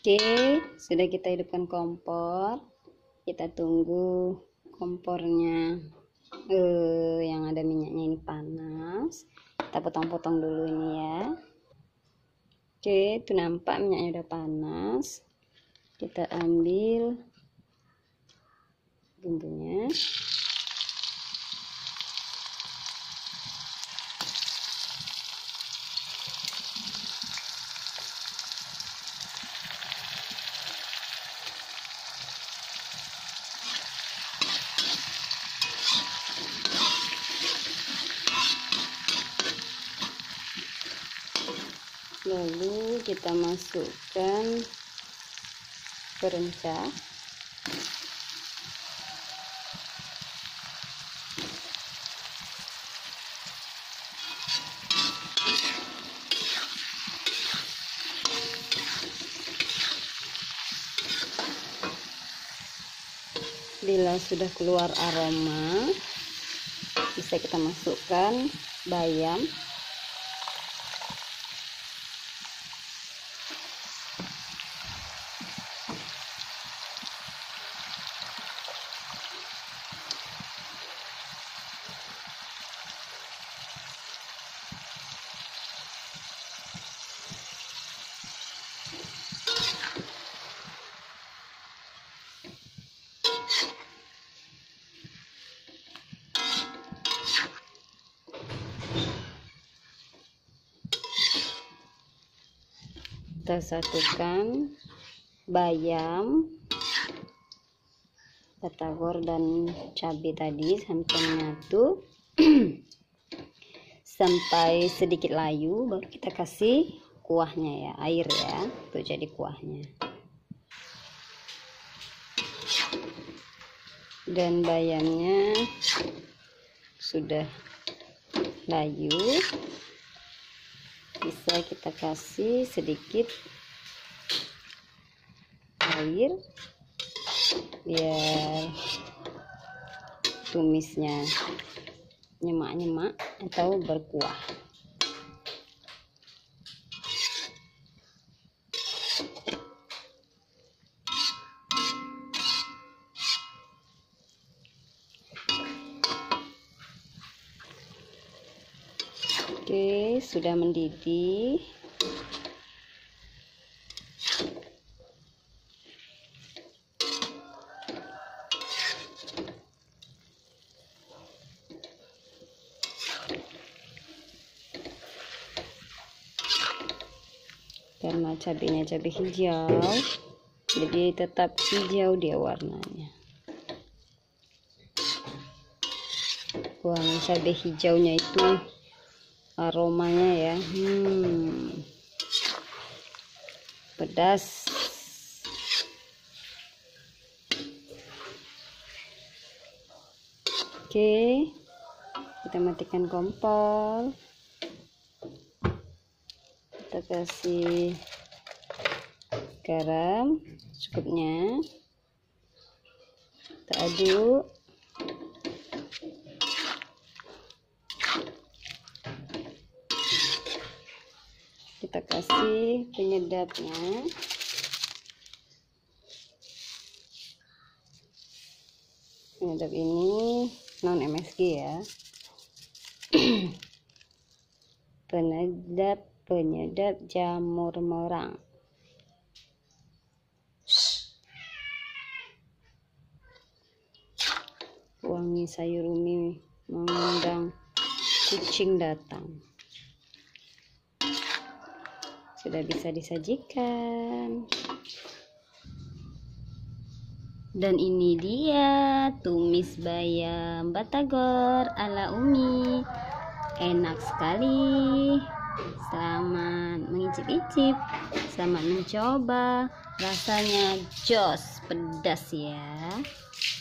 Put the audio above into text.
Oke, sudah kita hidupkan kompor. Kita tunggu kompornya yang ada minyaknya ini panas. Kita potong-potong dulu ini ya. Oke, itu nampak minyaknya udah panas. Kita ambil bumbunya. Lalu kita masukkan perencah, bila sudah keluar aroma bisa kita masukkan bayam, kita satukan bayam, batagor dan cabai tadi sampai menyatu sampai sedikit layu, baru kita kasih kuahnya ya, air ya, untuk jadi kuahnya. Dan bayamnya sudah layu, bisa kita kasih sedikit air biar tumisnya nyemak-nyemak atau berkuah. Oke, sudah mendidih. Karena cabenya cabai hijau, jadi tetap hijau dia warnanya. Wangi cabai hijaunya itu aromanya ya, pedas. Oke, kita matikan kompor. Kita kasih garam secukupnya, kita aduk. Kita kasih penyedapnya. Penyedap ini non MSG ya. penyedap jamur merang. Wangi sayur umi mengundang kucing datang. Sudah bisa disajikan. Dan ini dia tumis bayam batagor ala Umi. Enak sekali. Selamat mengicip-icip. Selamat mencoba. Rasanya jos, pedas ya.